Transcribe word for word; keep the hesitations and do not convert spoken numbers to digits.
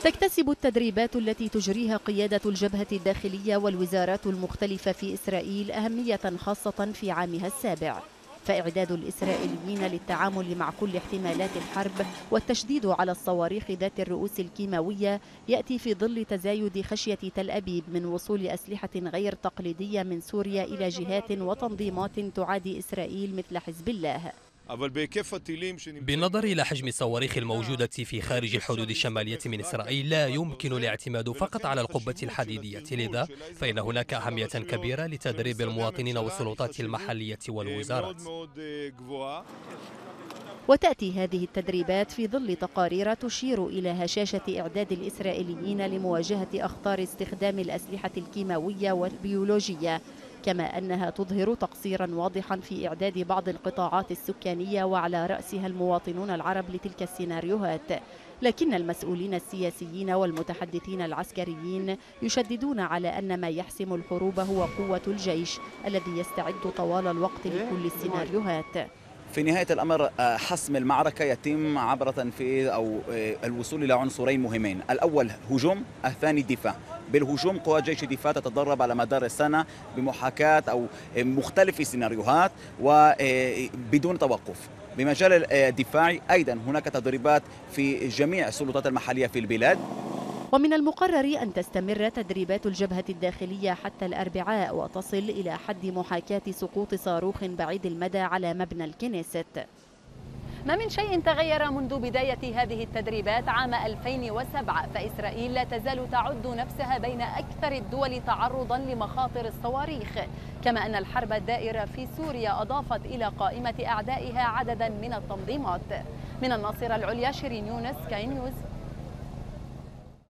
تكتسب التدريبات التي تجريها قيادة الجبهة الداخلية والوزارات المختلفة في إسرائيل أهمية خاصة في عامها السابع، فإعداد الإسرائيليين للتعامل مع كل احتمالات الحرب والتشديد على الصواريخ ذات الرؤوس الكيماوية يأتي في ظل تزايد خشية تل أبيب من وصول أسلحة غير تقليدية من سوريا إلى جهات وتنظيمات تعادي إسرائيل مثل حزب الله. بالنظر إلى حجم الصواريخ الموجودة في خارج الحدود الشمالية من إسرائيل لا يمكن الاعتماد فقط على القبة الحديدية، لذا فإن هناك أهمية كبيرة لتدريب المواطنين والسلطات المحلية والوزارات. وتأتي هذه التدريبات في ظل تقارير تشير إلى هشاشة إعداد الإسرائيليين لمواجهة أخطار استخدام الأسلحة الكيماوية والبيولوجية، كما أنها تظهر تقصيرا واضحا في إعداد بعض القطاعات السكانية وعلى رأسها المواطنون العرب لتلك السيناريوهات. لكن المسؤولين السياسيين والمتحدثين العسكريين يشددون على أن ما يحسم الحروب هو قوة الجيش الذي يستعد طوال الوقت لكل السيناريوهات. في نهاية الأمر حسم المعركة يتم عبر تنفيذ أو الوصول إلى عنصرين مهمين، الأول هجوم، الثاني دفاع. بالهجوم قوات جيش الدفاع تتدرب على مدار السنة بمحاكاة أو مختلف السيناريوهات وبدون توقف. بمجال الدفاع أيضا هناك تدريبات في جميع السلطات المحلية في البلاد. ومن المقرر أن تستمر تدريبات الجبهة الداخلية حتى الأربعاء وتصل إلى حد محاكاة سقوط صاروخ بعيد المدى على مبنى الكنيست. ما من شيء تغير منذ بداية هذه التدريبات عام ألفين وسبعة، فإسرائيل لا تزال تعد نفسها بين أكثر الدول تعرضا لمخاطر الصواريخ، كما أن الحرب الدائرة في سوريا أضافت إلى قائمة أعدائها عددا من التنظيمات. من الناصرة العليا شيرين يونس، كاي نيوز.